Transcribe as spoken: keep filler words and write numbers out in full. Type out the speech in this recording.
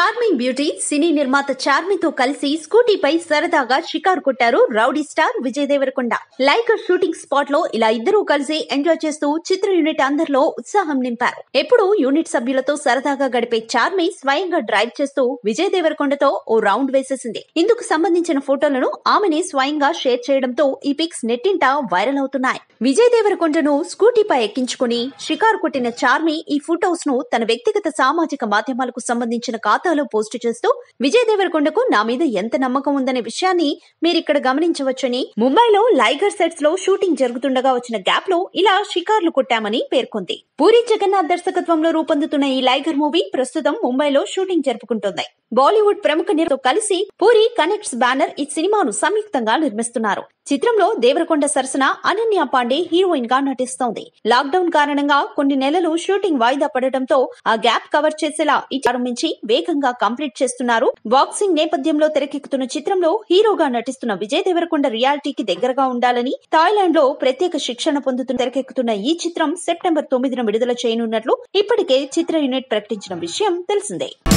Charming beauty సినీ నిర్మాత చార్మితో కలిసి స్కూటీపై సరదాగా షికారు కొట్టారు rowdy star Vijay Deverakonda. Liger shooting spot లో ఇలా ఇద్దరూ కలిసి ఎంజాయ్ చేస్తూ చిత్ర యూనిట్ అందరిలో ఉత్సాహం నింపారు. ఎప్పుడు యూనిట్ సభ్యులతో సరదాగా గడిపే చార్మి స్వయంగా డ్రైవ్ చేస్తూ విజయ్ దేవరకొండతో ఓ రౌండ్ వేసేసింది. ఇందుకు సంబంధించిన ఫోటోలను ఆమెనే స్వయంగా షేర్ చేయడంతో ఈ పిక్స్ నెట్టింట వైరల్ అవుతున్నాయి. విజయ్ దేవరకొండను స్కూటీపై ఎక్కించుకుని షికారు కొట్టిన చార్మి ఈ ఫోటోస్ ను తన వ్యక్తిగత సామాజిక మాధ్యమాలకు సంబంధించిన ఖాతాలో పోస్ట్ చేస్తూ విజయ్ దేవరకొండకు నా మీద ఎంత నమ్మకం ఉందనే విషయాన్ని మీరిక్కడ గమనించవచ్చని, ముంబైలో లైగర్ సెట్స్ లో షూటింగ్ జరుగుతుండగా వచ్చిన గ్యాప్ లో ఇలా షికార్లు కొట్టామని పేర్కొంది. పూరి జగన్నాథ్ దర్శకత్వంలో రూపొందుతున్న ఈ లైగర్ మూవీ ప్రస్తుతం ముంబైలో షూటింగ్ జరుపుకుంటోంది. బాలీవుడ్ ప్రముఖ నిర్మాతతో కలిసి పూరి కనెక్ట్స్ బ్యానర్ ఈ సినిమాను సంయుక్తంగా నిర్మిస్తున్నారు. చిత్రంలో దేవరకొండ సరసన అనన్య పాండే హీరోయిన్ గా నటిస్తోంది. లాక్ డౌన్ కారణంగా కొన్ని నెలలు షూటింగ్ వాయిదా పడటంతో ఆ గ్యాప్ కవర్ చేసేలా ఈ ప్రారంభించి వేగంగా కంప్లీట్ చేస్తున్నారు. బాక్సింగ్ నేపథ్యంలో తెరకెక్కుతున్న చిత్రంలో హీరోగా నటిస్తున్న విజయ్ దేవరకొండ రియాలిటీకి దగ్గరగా ఉండాలని థాయిలాండ్ లో ప్రత్యేక శిక్షణ పొందుతున్న తెరకెక్కుతున్న ఈ చిత్రం సెప్టెంబర్ తొమ్మిదిన విడుదల చేయనున్నట్లు ఇప్పటికే చిత్ర యూనిట్ ప్రకటించిన విషయం తెలిసిందే.